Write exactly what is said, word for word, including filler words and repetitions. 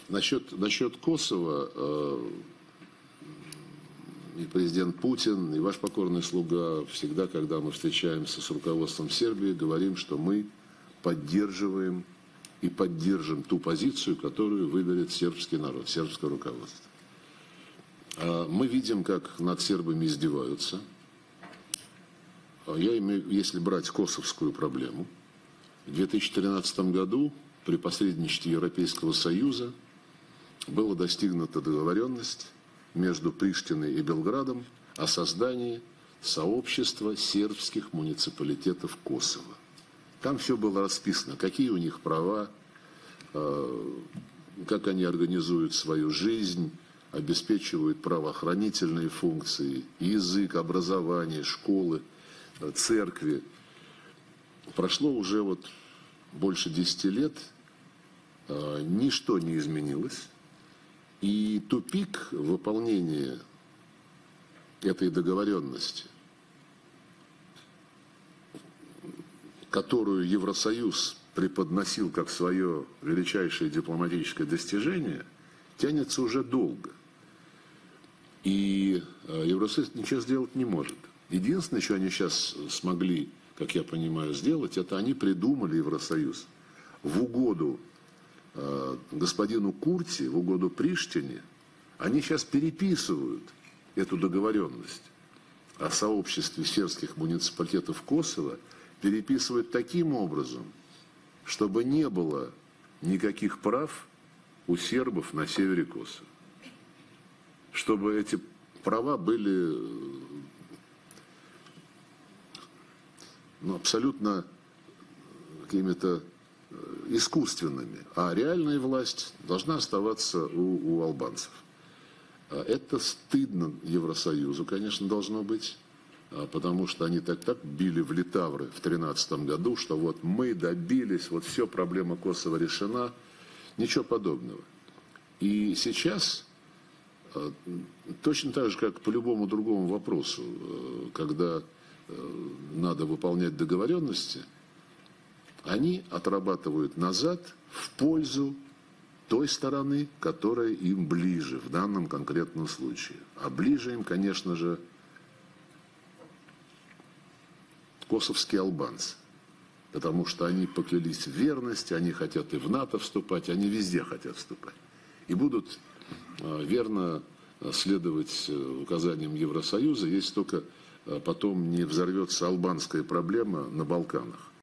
Насчет, насчет Косово э, и президент Путин, и ваш покорный слуга всегда, когда мы встречаемся с руководством Сербии, говорим, что мы поддерживаем и поддержим ту позицию, которую выберет сербский народ, сербское руководство. Э, мы видим, как над сербами издеваются. Я имею, если брать косовскую проблему, в две тысячи тринадцатом году при посредничестве Европейского Союза была достигнута договоренность между Приштиной и Белградом о создании сообщества сербских муниципалитетов Косово. Там все было расписано, какие у них права, как они организуют свою жизнь, обеспечивают правоохранительные функции, язык, образование, школы, церкви. Прошло уже вот больше десяти лет, ничто не изменилось. И тупик выполнения этой договоренности, которую Евросоюз преподносил как свое величайшее дипломатическое достижение, тянется уже долго. И Евросоюз ничего сделать не может. Единственное, что они сейчас смогли, как я понимаю, сделать, это они придумали Евросоюз в угоду э, господину Курти, в угоду Приштине. Они сейчас переписывают эту договоренность о сообществе сербских муниципалитетов Косово, переписывают таким образом, чтобы не было никаких прав у сербов на севере Косово. Чтобы эти права были ну, абсолютно какими-то искусственными, а реальная власть должна оставаться у, у албанцев. Это стыдно Евросоюзу, конечно, должно быть, потому что они так так били в литавры в две тысячи тринадцатом году, что вот мы добились, вот все, проблема Косово решена. Ничего подобного. И сейчас, точно так же, как по любому другому вопросу, когда надо выполнять договоренности, они отрабатывают назад в пользу той стороны, которая им ближе в данном конкретном случае. А ближе им, конечно же, косовские албанцы. Потому что они поклялись в верности, они хотят и в НАТО вступать, они везде хотят вступать. И будут верно следовать указаниям Евросоюза, если только потом не взорвется албанская проблема на Балканах.